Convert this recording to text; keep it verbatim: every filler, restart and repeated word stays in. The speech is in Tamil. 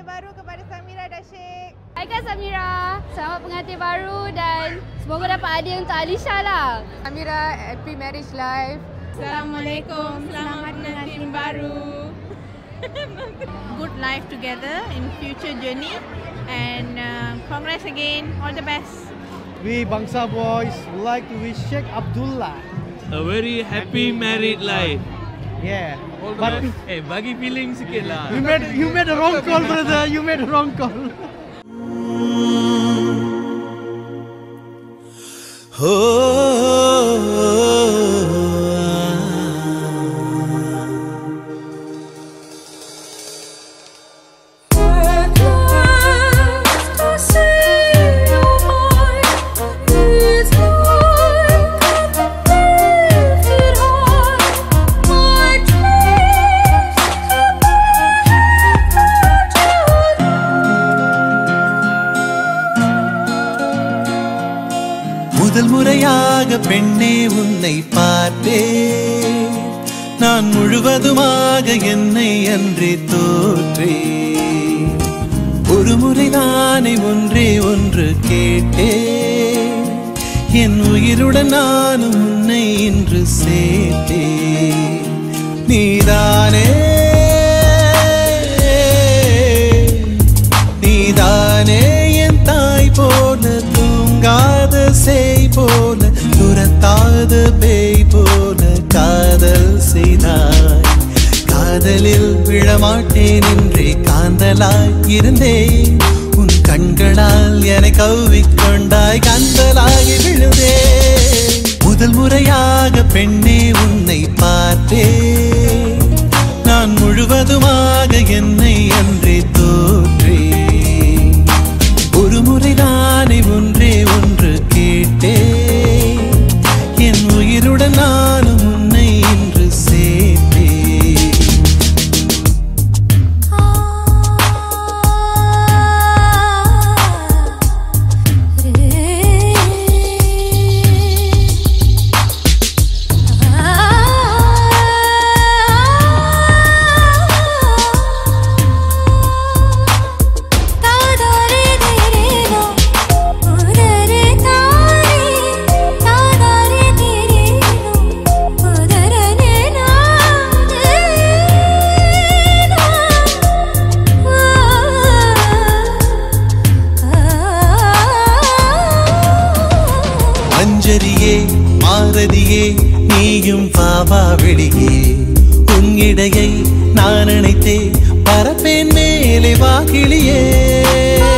pengantin baru kepada Samira dan Syek. Hai Kak Samira, selamat pengantin baru dan semoga dapat hadiah untuk Alisha lah. Samira, happy marriage life. Assalamualaikum, selamat pengantin baru. Good life together in future journey and uh, congrats again, all the best. We Bangsa boys would like to wish Sheikh Abdullah a very happy married life. Yeah. But eh, bagi feeling sikit lah. You made you made a wrong call, brother. You made a wrong call. முதல் முறையாக பெண்ணே உன்னை பார்த்தேன், நான் முழுவதுமாக என்னை அன்றே தோற்றேன். ஒரு முறை நானே ஒன்றே ஒன்று கேட்டேன், என் உயிருடன் நானும் உன்னை இன்று சேர்த்தேன். நீதானே நீதானே என் தாய் போல, தூங்காத சேய் போல, துரத்தாத பேய் போல காதல் செய்தாய். காதலில் விழமாட்டேன் என்றே காந்தலாய் இருந்தேன், உன் கண்களால் என்னை கவ்விக்கொண்டாய், கந்தலாகி விழுந்தேன். முதல் முறையாக பெண்ணே உன்னை பார்த்தேன், நான் முழுவதுமாக என்னை அன்றே தோற்றேன். ஒரு முறை நானே ஒன்றே ஒன்று கேட்டேன், என் உயிருடன் நானும் உன்னை இன்று சேர்த்தேன். மஞ்சரியே மாரதியே நீயும் பாவா வெளியே, உன்னிடையை நான் நினைத்தே பரப்பேன் மேலே வாகிலியே.